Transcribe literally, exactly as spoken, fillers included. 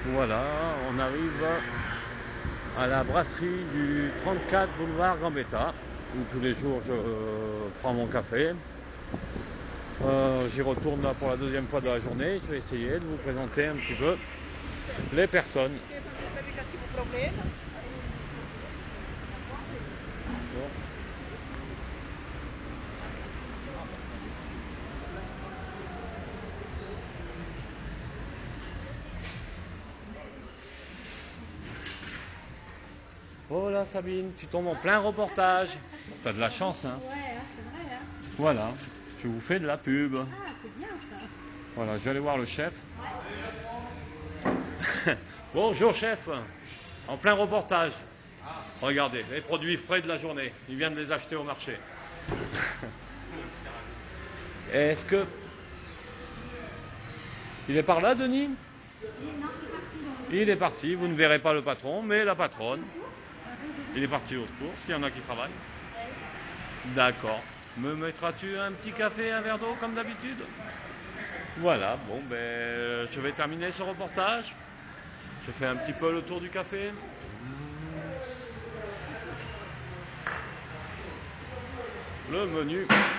Voilà, on arrive à la brasserie du trente-quatre boulevard Gambetta, où tous les jours je euh, prends mon café. Euh, J'y retourne là pour la deuxième fois de la journée. Je vais essayer de vous présenter un petit peu les personnes. Bon. Oh là Sabine, tu tombes en plein reportage. T'as de la chance, hein. Ouais, hein, c'est vrai. Hein. Voilà, je vous fais de la pub. Ah, c'est bien ça. Voilà, je vais aller voir le chef. Ouais. Bonjour chef, en plein reportage. Regardez, les produits frais de la journée. Il vient de les acheter au marché. Est-ce que... Il est par là, Denis? Non, il est parti. Il est parti, vous ne verrez pas le patron, mais la patronne. Il est parti aux courses, il y en a qui travaillent. D'accord. Me mettras-tu un petit café, un verre d'eau comme d'habitude? Voilà, bon ben je vais terminer ce reportage. Je fais un petit peu le tour du café. Le menu